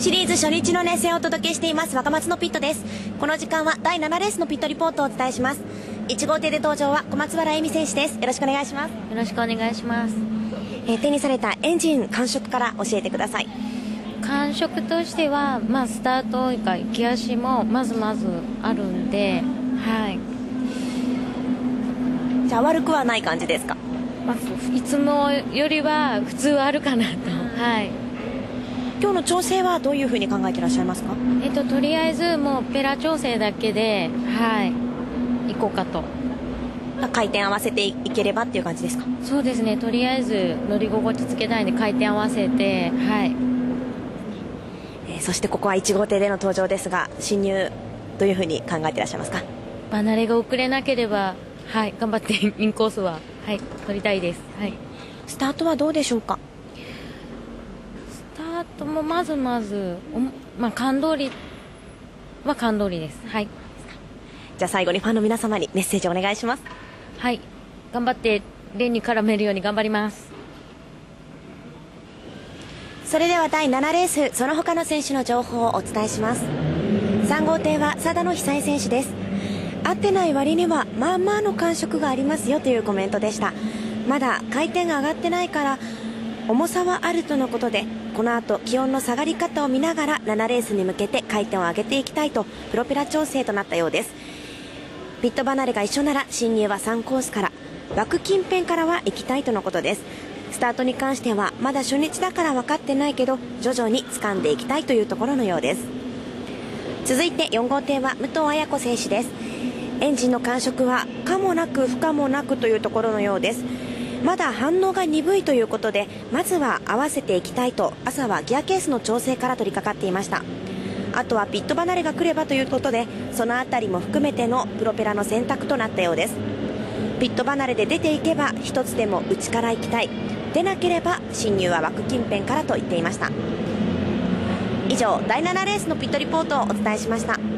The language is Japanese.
シリーズ初日の熱戦をお届けしています若松のピットです。この時間は第7レースのピットリポートをお伝えします。1号艇で登場は小松原恵美選手です。よろしくお願いします。 よろしくお願いします。 手にされたエンジン感触から教えてください。 感触としては、スタートか行き足もまずあるんで、はい。 じゃあ悪くはない感じですか？ いつもよりは普通はあるかなと。はい。 今日の調整はどういうふうに考えていらっしゃいますか？ とりあえずもうペラ調整だけで、はい、行こうかと。 回転合わせていければっていう感じですか？ そうですね。とりあえず乗り心地つけたいんで回転合わせて、はい。 そしてここは1号艇での登場ですが、進入どういうふうに考えていらっしゃいますか？ 離れが遅れなければ、はい、頑張ってインコースは、はい、取りたいです。はい。 スタートはどうでしょうか？ スタートも感通りは感通りです。はい。 じゃあ最後にファンの皆様にメッセージをお願いします。 はい、頑張ってレーンに絡めるように頑張ります。 それでは第7レース、その他の選手の情報をお伝えします。3号艇は佐田の久恵選手です。合ってない割にはまあまあの感触がありますよというコメントでした。まだ回転が上がってないから重さはあるとのことで、この後気温の下がり方を見ながら7レースに向けて回転を上げていきたいとプロペラ調整となったようです。ピット離れが一緒なら進入は3コースから、枠近辺からは行きたいとのことです。スタートに関してはまだ初日だから分かってないけど徐々に掴んでいきたいというところのようです。続いて4号艇は武藤綾子選手です。エンジンの感触は可もなく不可もなくというところのようです。まだ反応が鈍いということで、まずは合わせていきたいと朝はギアケースの調整から取り掛かっていました。あとはピット離れが来ればということで、そのあたりも含めてのプロペラの選択となったようです。ピット離れで出ていけば一つでも内から行きたい、出なければ進入は枠近辺からと言っていました。以上、第7レースのピットリポートをお伝えしました。